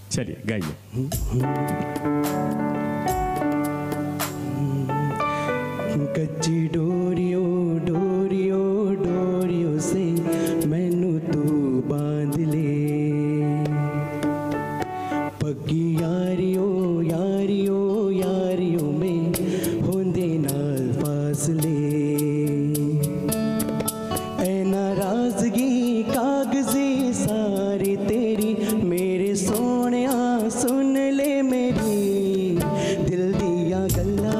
चलिए गाइए। कच्ची डोरियो डोरियो डोरियो से मैनू तू बांध ले, पक्की यारियो यारियो यारियो में होंदे नाल फासले, ऐ नाराजगी कागजी सारी तेरी मेरे सोनिया सुन ले मेरी दिल दिया गल्ला,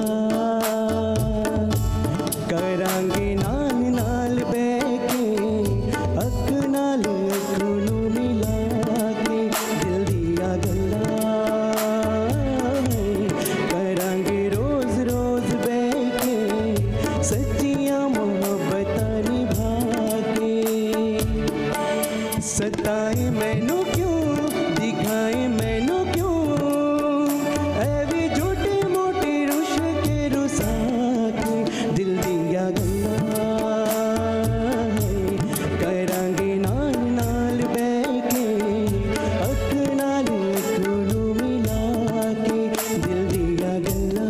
करांगे नाल नाल बैके अख नाल अख नू मिला के दिल दिया गल्ला, करांगे रोज रोज बैके सच्चियां मोहब्बतां निभा के, सताए मैनू क्यों दिखाए मैनू क्यों ऐ भी झूठी मोटी रुश के रुसा के दिल दिया गल्ला, करांगे नाल नाल बैके अख नाल अख नू मिला के दिल दिया गल्ला।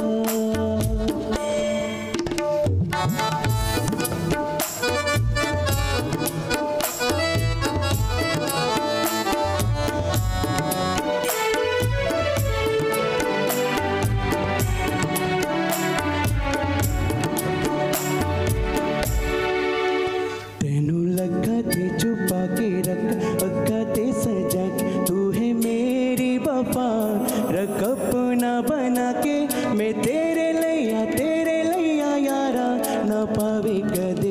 तेनू लगा ते छुपा के रख अक्का ते सजा के तू है मेरी वफा, रख अपना बना के मैं तेरे लिया यारा ना पावे कदे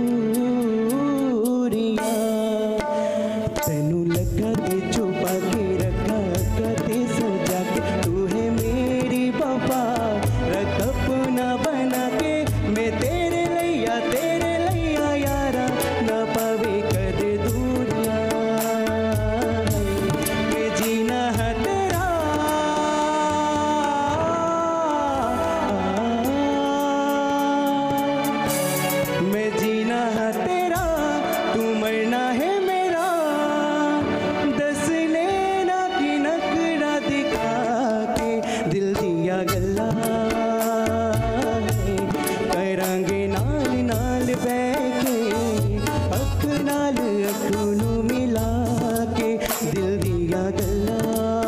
दूरिया, तेनू लगा ते छुपा के रखा अक्का ते सजा के तू है मेरी वफा, रख अपना बना के मैं तेरे लिया यारा ना पावे कदे दूरिया, मैं जीना है तेरा मैं जीना है तेरा तू मरना है मेरा, दस लेना की नखरा दिखा के दिल दिया गल्ला, करांगे नाल नाल बैके अख नाल अख नू मिला के दिल दिया गल्ला,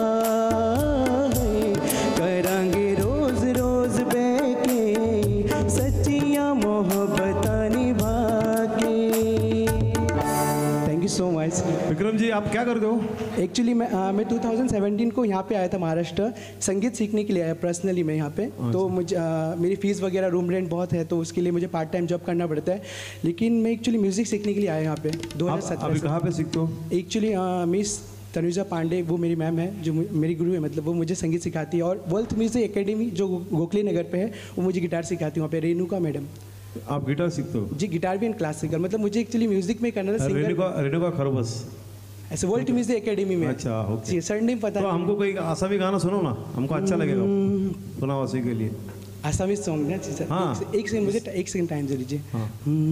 करांगे रोज रोज बैके सच्चियां मोहब्बतां निभा के। Thank you so much. Vikram ji आप क्या करते हो? एक्चुअली मैं 2017 को यहाँ पे आया था महाराष्ट्र, संगीत सीखने के लिए आया पर्सनली मैं यहाँ पे। तो मुझे मेरी फ़ीस वगैरह रूम रेंट बहुत है तो उसके लिए मुझे पार्ट टाइम जॉब करना पड़ता है, लेकिन मैं एक्चुअली म्यूज़िक सीखने के लिए आया यहाँ पे 2017 अभी से। कहाँ पे सीखते हो? एक्चुअली मिस तनुजा पांडे वो मेरी मैम है जो मेरी गुरु है, मतलब वो मुझे संगीत सिखाती है, और वर्ल्ड म्यूज़िक एकेडमी जो गोखले नगर पे है वो मुझे गिटार सिखाती है वहाँ पे, रेणुका मैडम। आप गिटार सीखते हो? जी गिटार भी एंड क्लासिकल, मतलब मुझे एक्चुअली म्यूज़िक में करना था सिंगर, रेणुका खरबस ऐसे वर्ल्ड म्यूज़िक एकेडमी में। अच्छा ओके। जी सर नहीं पता। तो हमको कोई आसामी गाना सुनो ना, हमको अच्छा लगेगा सुनावासी के लिए। आसामी सॉन्ग ना सर? हाँ। एक सेकंड मुझे एक सेकंड टाइम दे दीजिए। हाँ।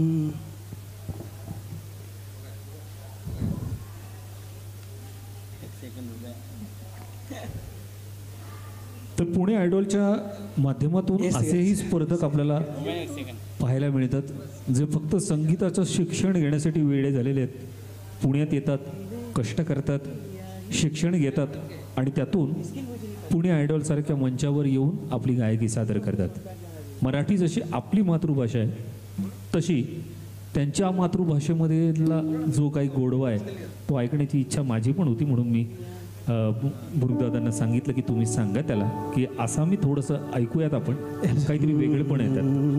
तर पुणे आयडॉलच्या माध्यमातून Yes, yes. असेही स्पर्धक आपल्याला पाहायला मिळतात जे फक्त संगीताचं शिक्षण घेण्यासाठी वेडे झालेले आहेत, पुण्यात येतात, कष्ट करतात, शिक्षण घेतात आणि त्यातून पुणे आयडॉलसारख्या मंचावर येऊन आपली गायकी सादर करतात. मराठी जशी आपली मातृभाषा आहे तशी त्यांच्या मातृभाषेमधला जो काही गोडवा आहे तो ऐकण्याची इच्छा माझी पण होती, म्हणून मी गुरुदादांना सांगितलं की तुम्ही सांगा त्याला की आसामी थोडंसं ऐकूयात आपण, काहीतरी वेगळेपण येतात.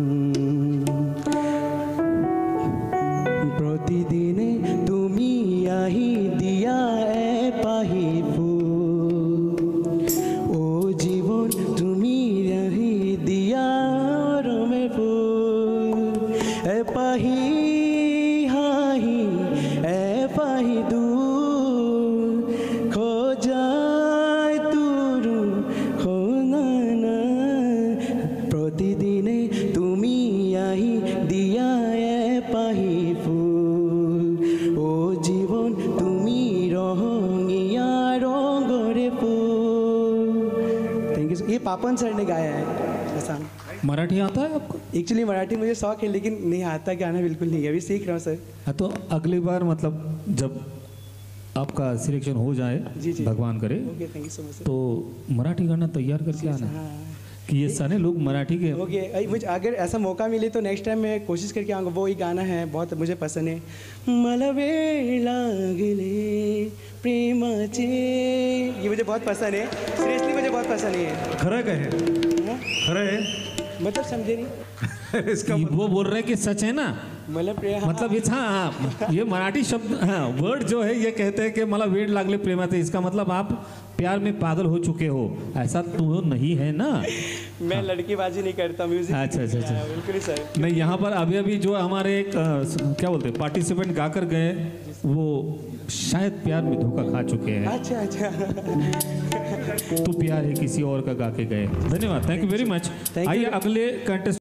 प्रतिदिन तुम्ही याही दिया ए पाही फूल, ओ जीवन तुम्ही याही दिया में फूल, ए पाही हाही ए पाही दूर, खो जाए दूर खो ना प्रतिदिन तुम्ही ये पापन सर ने गाया है ऐसा। मराठी आता है आपको? एक्चुअली मराठी मुझे शौक है लेकिन नहीं आता गाना बिल्कुल नहीं है, अभी सीख रहा हूँ सर। हाँ, तो अगली बार मतलब जब आपका सिलेक्शन हो जाए, जी, जी। भगवान करे, okay, thank you so much sir. तो मराठी गाना तैयार करके आना हाँ कि ये सारे लोग मराठी के। ओके, मुझे अगर ऐसा मौका मिले तो नेक्स्ट टाइम मैं कोशिश करके आऊँगा। वो ही गाना है, बहुत मुझे पसंद है। मला वेळ लागले प्रेमाचे, ये मुझे बहुत पसंद है, सीरियसली मुझे बहुत पसंद है। खरं काय हे? हाँ? खरं आहे? मतलब समझे नहीं? इसका वो बोल रहे हैं कि सच है ना, मतलब प्रेम, मतलब ये हाँ, ये मराठी शब्द, हाँ वर्ड जो है ये कहते हैं कि मला वेड लागले प्रेमाचे, इसका मतलब आप प्यार में पागल हो चुके हो, ऐसा तो नहीं है ना? मैं लड़कीबाजी नहीं करता, म्यूजिक। अच्छा अच्छा अच्छा। बिल्कुल सर। नहीं, यहाँ पर अभी अभी जो हमारे एक क्या बोलते हैं पार्टिसिपेंट गाकर गए, वो शायद प्यार में धोखा खा चुके हैं। अच्छा अच्छा। तो प्यार है किसी और का गा के गए। धन्यवाद, thank you very much. Thank you. आइए अगले कंटेस्ट